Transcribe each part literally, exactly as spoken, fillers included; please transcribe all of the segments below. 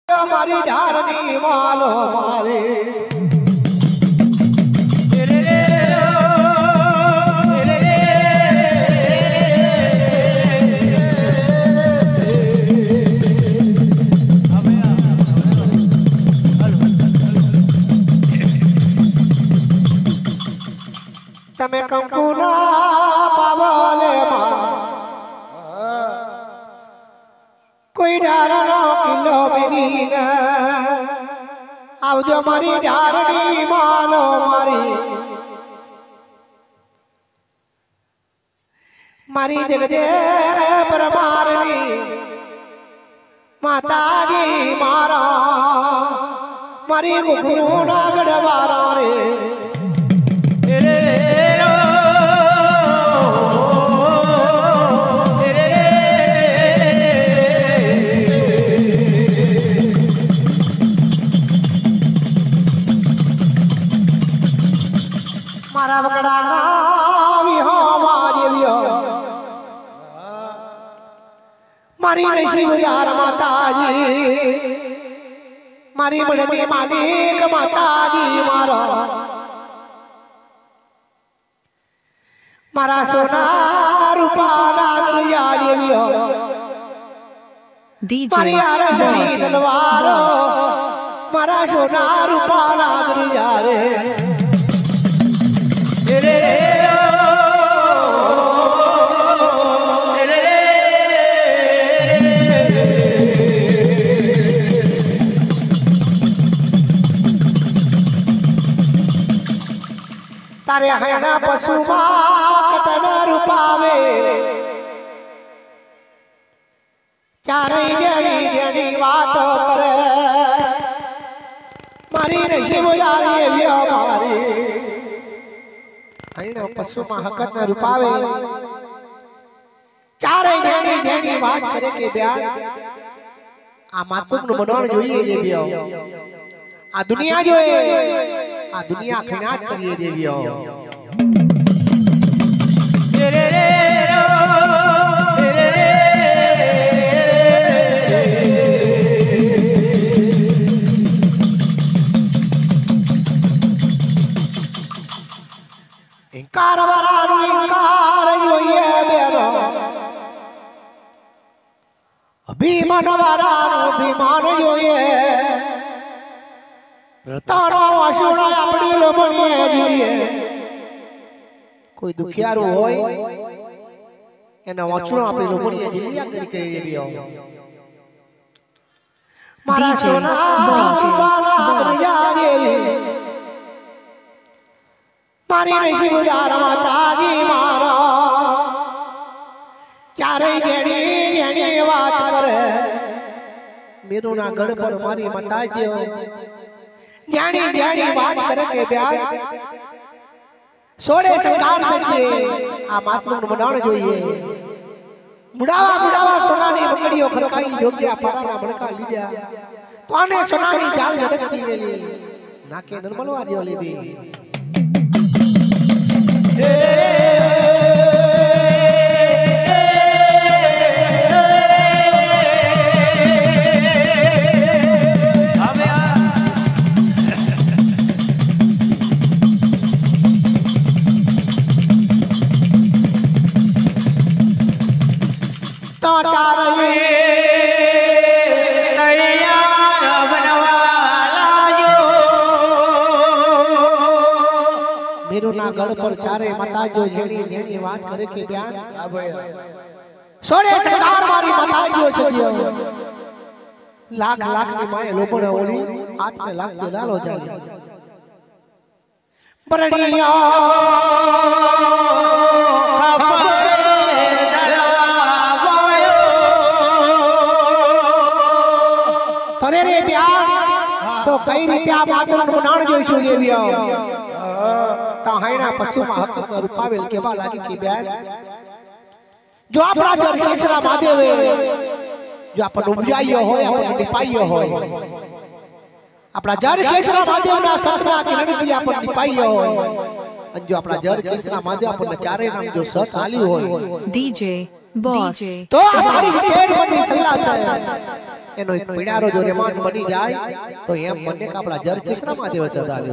हमारी ढारनी मालो मारे तमे कंकुना पावले मां कोई डारनो किलो बिनी न आवजो मारी डारनी मालो मारी मारी जगदे परमारनी माताजी मारा मारी गुगुना गड़वारा रे मारी नसीब यार माताजी मारी बड़नी मालिक माताजी मारो मारा सोना रूपा नागरिया देवियो मारी आरसनी तलवारो मारा सोना रूपा नागरिया रे रे तारे हैना पशुमा कतन रूपावे चारे जड़ी जड़ी बात करे मारी नसीब यारी व्यो मारी हैना पशुमा कतन रूपावे चारे जड़ी जड़ी बात करे के ब्याह आ मातुक नु बनोण જોઈએ જે વ્યો आ दुनिया જોએ आ दुनिया खनात करिए देवियो रे रे रे इंकार वरानु इंकार योये बेनो अभिमान वरानु अभिमान योये तानो वासुना अपनी लोमणीए जीए कोई दुखियारू होय एना वासुना अपनी लोमणीए जीलिया तरीके देवियो मारा सोना बाला दरिया देवी मारी नसीब यार माताजी मारो चारे जेडी जेडी बात करे मेरू ना गढ़ पर मारी माताजी जानी जानी बात करे के ब्याह सोड़े सरकार सच्चे आ महात्मा नु मनाण જોઈએ बुढ़ावा बुढ़ावा सोनानी बकड़ियो खरकाई जोग्या पाराना बणका लीजा कोने सोनानी जाल जगती वेली नाके निर्मलवा दियो लीधी गढ़ पर चारे माता जो जेड़ी जेड़ी बात करे के बयान सोड़े सरदार मारी माता जो सजियो लाख लाख की माए लोबण ओली हाथ में लाख के डालो जाली बरड़िया खपड़े दलवायो तरे रे बयान तो कई रीते आ मातन बनाण जोईशु देवियो ता हैना पशु महक रूपावेल के बा लागी की ब्यान जो अपना जर केसरा महादेव जो अपन उपजाइयो होय अपन निपाइयो होय अपना जर केसरा महादेव ना सतना के नबी अपन निपाइयो होय जो अपना जर केसरा महादेव अपन चारे नाम जो सत आली होय डीजे boss, तो हमारी शेर बनी सल्ला છે એનો એક પીડારો જો રહેમાન બની જાય તો એમ મને કે આપણા જર કૃષ્ણ મહાદેવ સદાલ્યો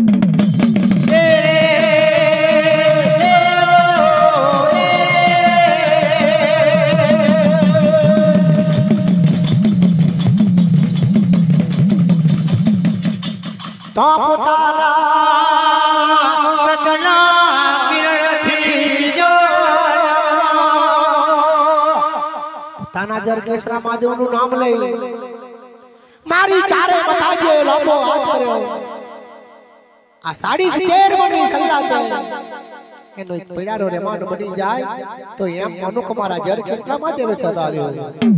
તો પોતાના સતના કિરણથી જો પોતાના જર કૃષ્ણ મહાદેવનું નામ લઈ મારી ચારે બતાજો લાંબો હાથ કર્યો આ સાડી શેર બની સલ્લા છે એનો એક પીડારો રહેમાન બની જાય તો એમ મનુ કમારા જર કૃષ્ણ મહાદેવ સદાલ્યો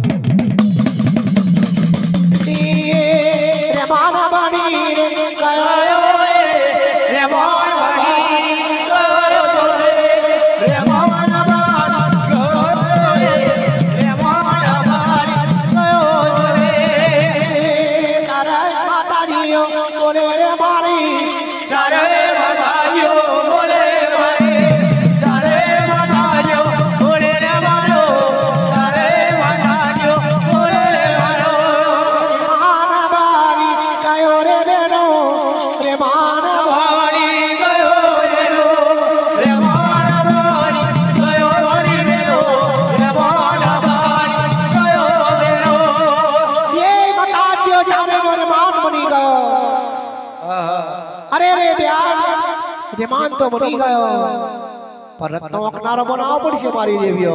રહેમાન બની ગયો રહેમાન બની ગયો રહેમાન રહેમાન તો બની ગયો પર રત્નો કિનારો બનાવવો પડશે મારી દેવીઓ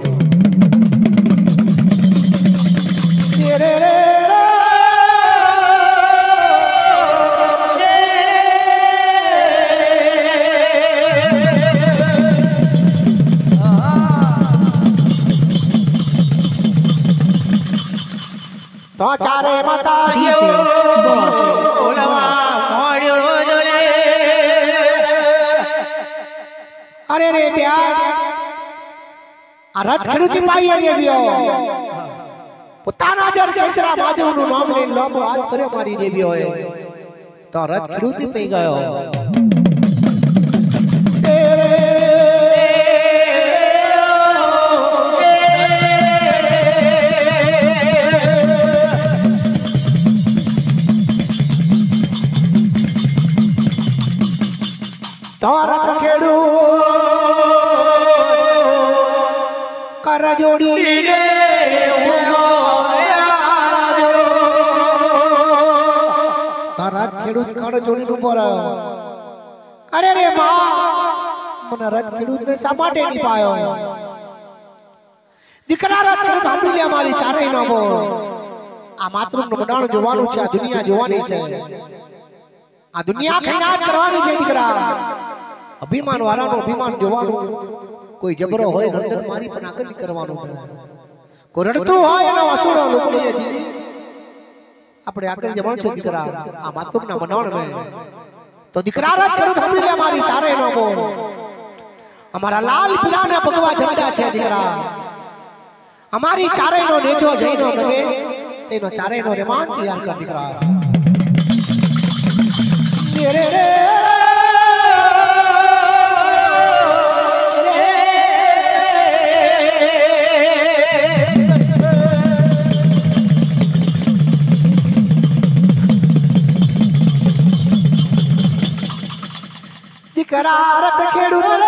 રે રે તો ચારે માતા ડીજે બોસ ઓલવા મોડ્યો अरे रे प्यार आ रथ खेडूती पाई देवियो પોતાના જર કૃષ્ણ મહાદેવનું નામ લઈને લાંબો હાથ કર્યો મારી દેવીઓ તો રથ ખેડૂતી પઈ ગયો તો રથ ખેડૂ कर जोड़ी रे तारा खेडूत कर जोड़ी नु पर अरे रे मां मन रथ खेडूत ने शा માટે ની પાયો દીકરા રથ ને સાંભળ્યા મારી ચારેય નામો આ માતૃ નું બડાણ જોવાનું છે આ દુનિયા જોવાની છે આ દુનિયા ખૈનાત કરવાની છે દીકરા અભિમાન વાળાનો અભિમાન જોવાનું कोई जबरो होय गर्दन मारी पण આગળ કરવાનો છે કોઈ રડતું હોય એનો અસુરો લોકોએ દીધી આપણે આગળ જવાનું છે દીકરા આ માતુમના મનાવણ મે તો દીકરા રાત કરું સાંભળી લે મારી ચારે નામો અમારા લાલ પીરાને ભગવા જમડા છે દીકરા અમારી ચારે નો નેજો જઈનો નવે તેનો ચારે નો રહેમાન તૈયાર કર દીકરા રે રે करारत खेडूत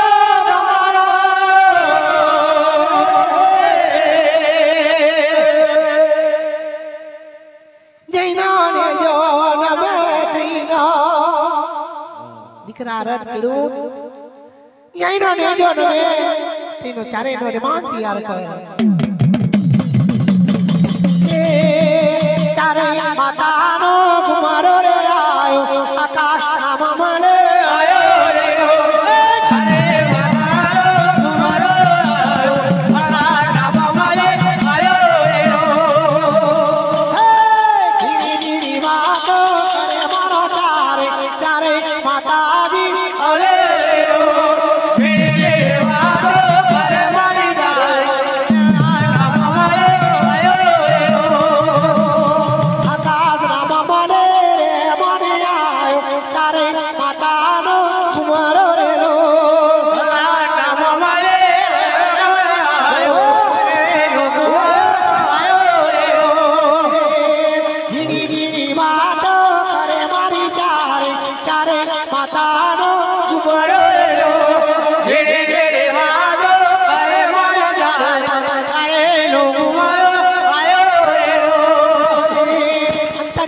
जैना ने जो नवे तीना दिकरारत खेडूत जैना ने जो नवे तीनो चारे नो रहमान तैयार कर ए चारे माता नो कुमारो रे आयो आकाश नाम मले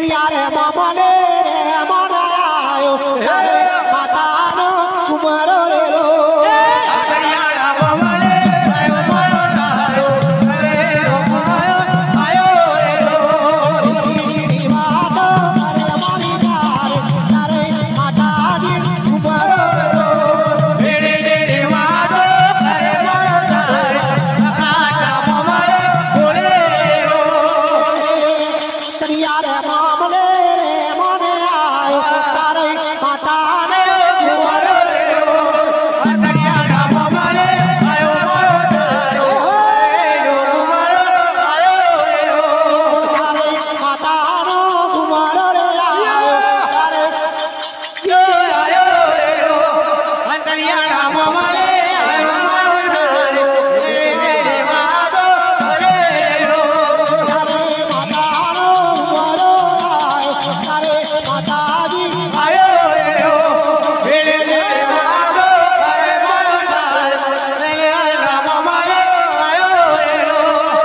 कंकरिया रे मामले रे मन आयो तारे मातानो कुमारो रे रो कंकरिया रे मामले रे मन आयो तारे कुमारो आयो रे रो नी मातो तारे मारी तारे तारे माता दी कुमारो रे रो रे रे मातो तारे मारो तारे काटा मामले बोले रो कंकरिया रे मामले रे मन आयो तारे माताने कुमारो रे रो कंकरिया रे मामले आयो तारे कुमारो आयो रे रो तारे मातानो कुमारो रे आयो तारे यो आयो रे रो कंकरिया रे मामले आयो तारे रे रे मातो रे रो तारे मातानो कुमारो आयो तारे माताजी आयो रे रो रे रे मातो रे माता रे रे मामले आयो रे रो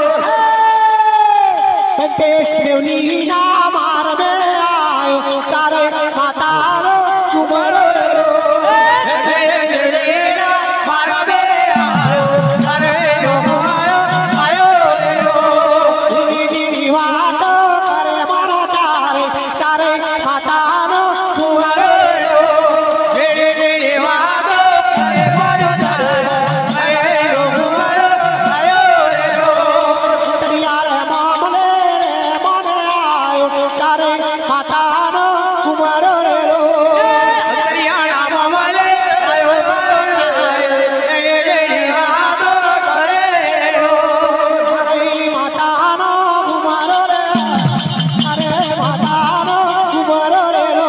देश देवनी ना मार में आयो तारे मातानो कुमारो रे रो मार में आयो तारे कुमारो आयो रे रो नी वातो तारे मारो तारे तारे मातानो कुमारो रे रो रे रे वातो तारे मारो तारे कुमारो आयो रे रो कंकरिया रे मामले रे मन आयो तारे मातानो कुमारो रे रो कंकरिया रे मामले आयो तारे रे वातो तारे रो तारे मातानो कुमारो रे तारे मातानो कुमारो रे रो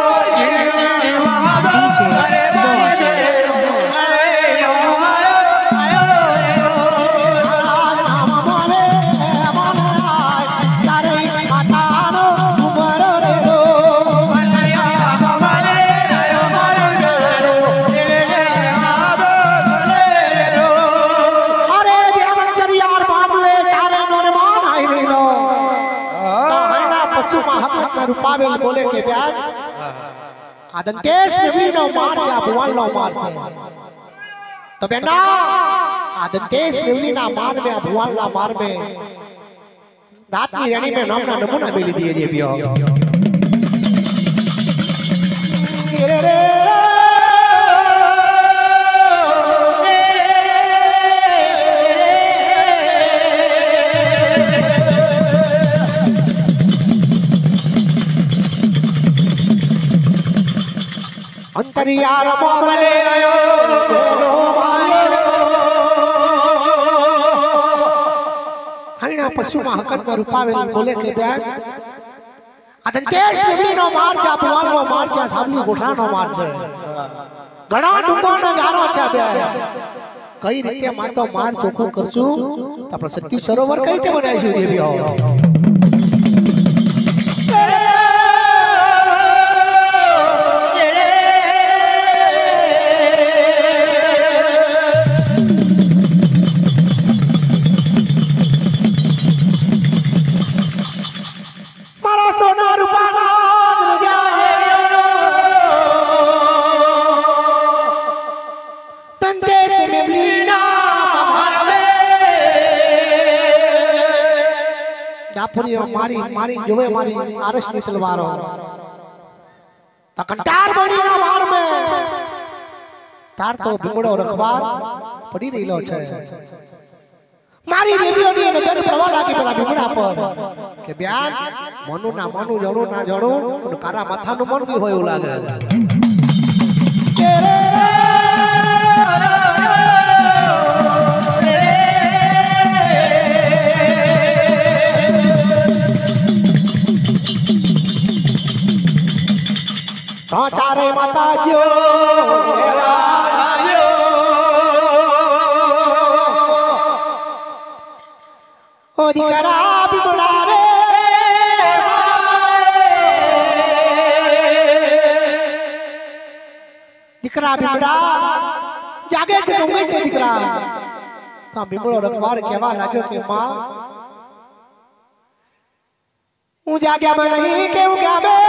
रूपावेल बोले के ब्याज आदंतेश में नो मार छे भगवान नो मार छे तो बेना आदंतेश में ना मार में भगवान ला मार में रात की रानी में नाम ना नमूना मिली दिए दिए बियो रे रे अंतरिया रे मामले आयो रो आयो हरिना पशु महकत रूपावेल बोले के ब्याज आदंतेश में नो मार छे भगवान नो मार छे सामनी गोठा नो मार छे घणा डुंबो नो गारो छे ब्याज कई रीते मातो मार चोखो करछु तो આપણે સત્ય સરોવર કઈ રીતે બનાવીશું દેવી હો जाफरियो मारी मारी जोवे मारी आरस ની તલવારો તકંટાર બની ના માર મે તાર તો ભીમડો રખવાર પડી રહેલો છે મારી દેવીઓની નજર પ્રવા લાગી પેલા ભીમડા પર કે બ્યાન મનુ ના મનુ જણો ના જણો અને કારા માથાનું મન બી હોય એવું લાગે तो चारे माता जो ओ दिकरा बिबड़ा रे दिकरा बिबड़ा जागे से ऊंगे से दिकरा तो बिबड़ो रखवार केवा लाग्यो के मां હું જાગ્યામાં નહીં કેવું કે બે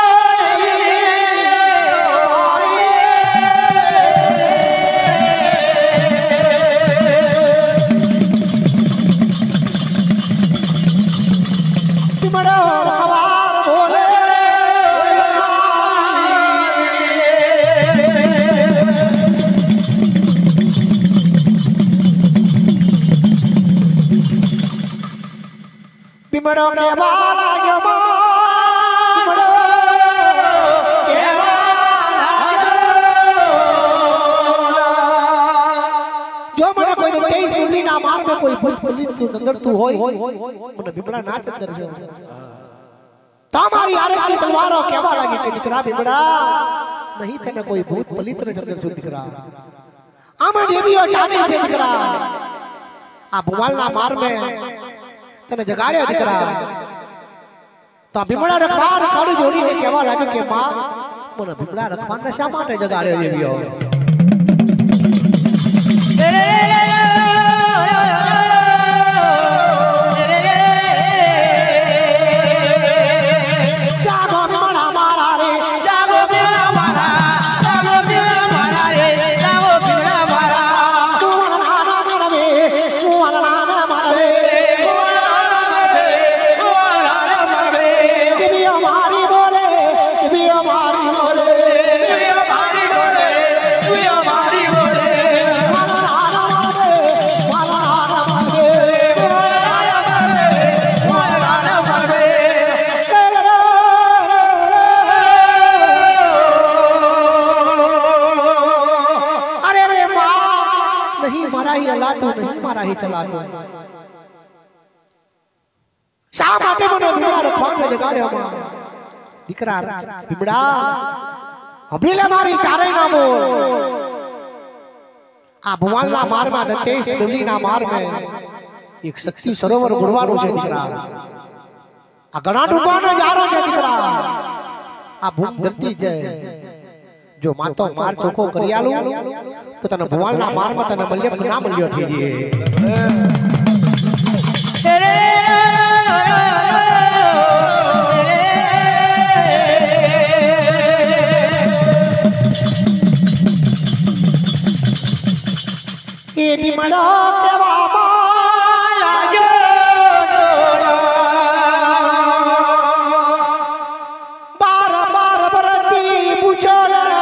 बिमड़ो के बाला गयो बिमड़ो के जो મને કોઈ તેઈસ સુની ના માર મે કોઈ ભૂત પલિત તું અંદર તું હોય મને बिमड़ा ના અંદર છે તમારી આરસની તલવારો કેવા લાગી કે દીકરા बिमड़ा નહીં તને કોઈ ભૂત પલિત ને અંદર છું દીકરા આમાં દેવીઓ ચાલે છે દીકરા આ ભુવાલના માર મે तने जगाड़े दिकरा तो बिमड़ा रखवार काड़ी जोड़ी ने केवा लागे के मां મને बिमड़ा रखवार ने शा माटे जगाड़े देवियो जागो बिमड़ा मारा रे जागो बिमड़ा मारा जागो बिमड़ा मारा रे जागो बिमड़ा मारा तू वाला ना मारा रे तू वाला ना मारा रे नहीं मारा ही चला तो शा माटे मने बिमड़ा रखवान ने जगाड़्यो मां दीकरा बिमड़ा हबरीले मारी चारे नामो आ भुवालना मार में दतेश डोलीना मार में एक शक्ति सरोवर गुड़वानो छे दीकरा आ घणा डूबानो जारो छे दीकरा आ भूम धरती छे जो मातो मार चोखो करियालू तो तने भुवालना मार में तने मल्य ना मल्यो थई जे ए बिमड़ो केवा माला जो दोड़ा बार बार बरती पूछो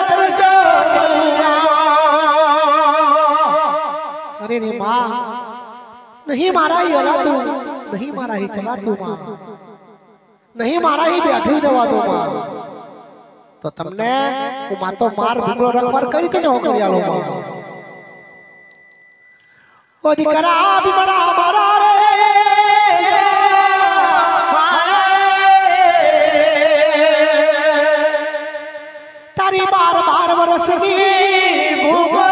अरे रे मां नहीं मारा ही होला तू नहीं मारा ही चला तू मां नहीं मारा ही बैठी देवा तू मां तो तमने वो मां तो मार बिमड़ो रखवार करी के जो करियालो मां ओ दीकरा बिमड़ा मारा रे तारी बार बार बरसनी भूगो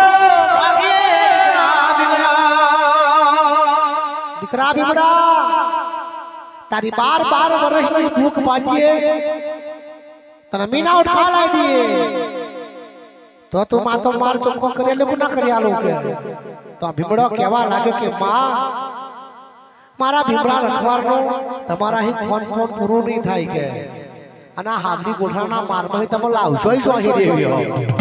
दीकरा बिमड़ा तारी बार बार वर्ष में भूख पाजिए तने मीना उठा लाई दिए तो तू मां तो मार चोखो करे ले ना करे आलो के तो बिमड़ो केवा लाग्यो के मां मारा बिमड़ा रखवार नो तमारा ही फोन फोन पूरो नहीं थाय के अना हामनी गोठाना मार में तम लावशो ही सोही देवियो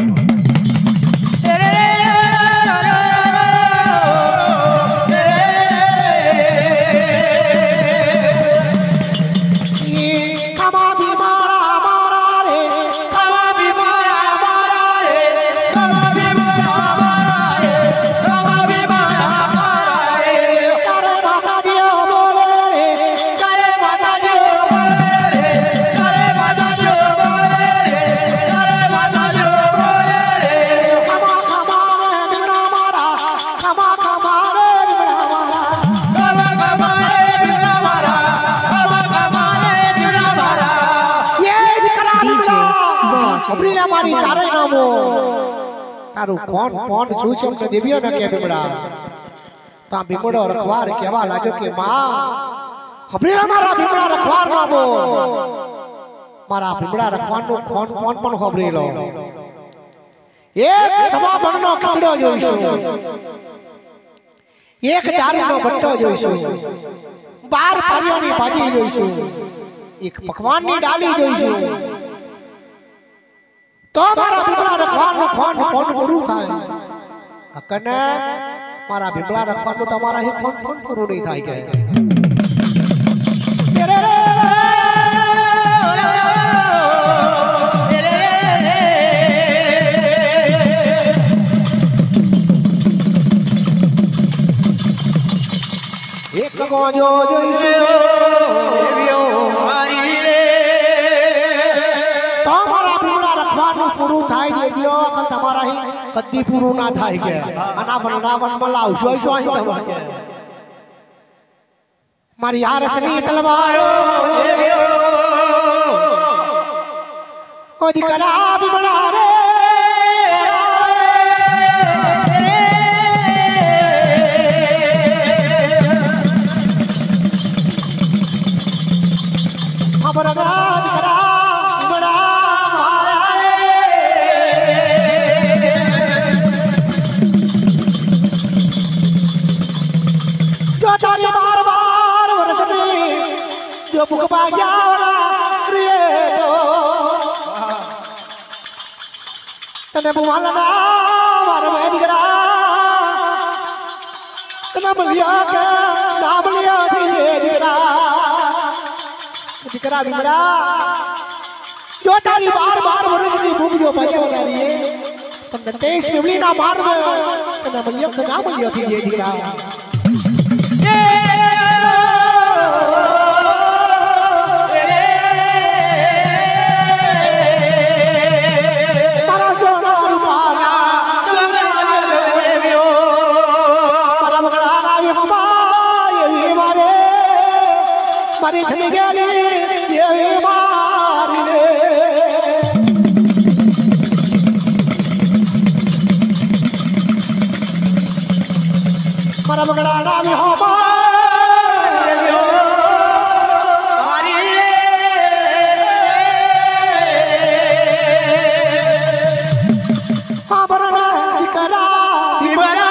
हबरीला मारी चारे नामो तारू कौन कौन छू छे हमने देवियो न के बिमड़ा ता बिमड़ो रखवार केवा लाग्यो के मां हबरीला मारा बिमड़ा रखवार नामो मारा बिमड़ा रखवार नो कौन कौन पण हबरीलो एक सवा बननो कीड़ो जोईशो एक दारूनो बट्टो जोईशो बार पारियोनी भाजी जोईशो એક પકવાનની ડાલી જોઈશું તો મારા ભીમડા રખવાનું ફોન ફોન પૂરું થાય અકને મારા ભીમડા રખવાનું તમારા હી ફોન ફોન પૂરું નહીં થાય કે એક ગોજો જોઈશું દેવીઓ મારી રે તમારા ભીમડા રખવાનું પૂરું થાય દેવીઓ કે તમારા હી કદી પૂરું ના થાય કે આના વનરાવન માં લાવશો જો અહીં તમારે મારી આરસની તલવારો દેવીઓ ઓ દીકરા ભીમડા રે तने बुमाला मार में दिखरा तने बलिया के नाम लिया धीरे दिखरा दिखरा दिखरा जो तारी बार बार वर्ष की भूख जो बजे बजा रही है तने देश में बली ना मार में तने बलिया के नाम लिया धीरे दिखरा मारी थी गली ये मारी रे मारा बगड़ा नाम हो मारी रे हाँ बरना दिकरा दिकरा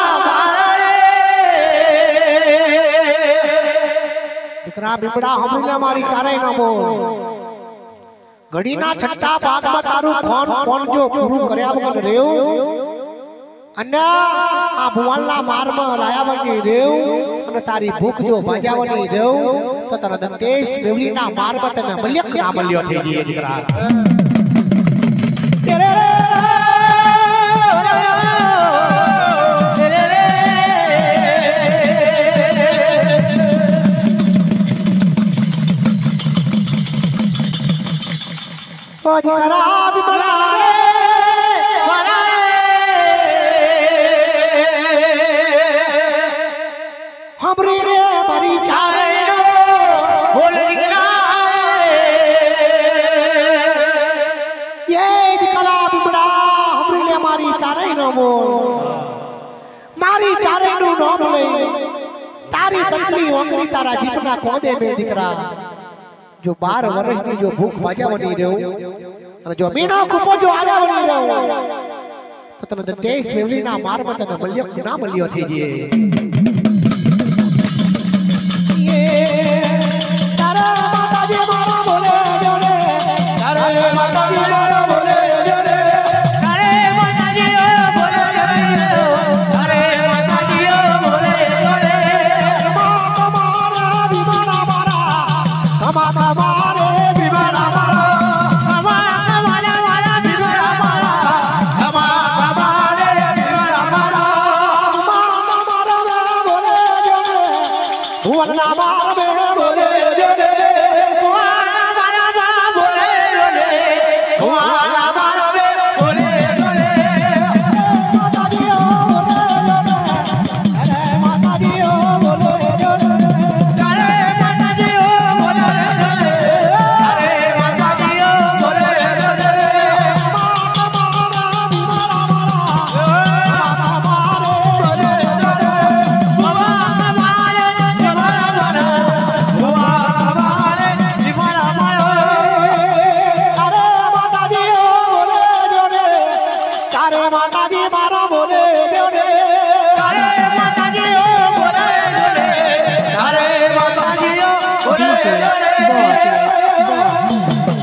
दिकरा बिबड़ा हमला मारी चारे न बोल घड़ीना छठा भाग में तारू खोन खोन जो पूरू કર્યા વગર રેવ અને આ ભુવાનના માર માં લાયા વગર રેવ અને તારી ભૂખ જો ભાજાવની રેવ તો તારા દંતેશ મેવલીના માર માં તને મલ્યક ના મલ્યો થઈ ગઈ દીકરા दिकरा बिबड़ा रे वाला हमरी रे मारी चारे बोल दिकरा ये दिकरा बिबड़ा हमरी रे मारी चारे नो बोल मारी चारे नु नाम ले तारी तकली वंगरी तारा जीपना कोदे में दिकरा जो बार वर्ष की जो भूख भाजावनी रेव અને જો મીનો કુપો જો આલાવની રહો તો તને દેશ વેવલીના માર માં તને મલ્યો ના મલ્યો થઈ જે તારા માતાજી મારા બોલે જોરે તારા માતાજી મારા બોલે જોરે તારે માતાજી બોલે જોરે તારે માતાજી બોલે જોરે માતા મારા વિમાના મારા માતા મારે વિમાના મારા D J Boss. Boss.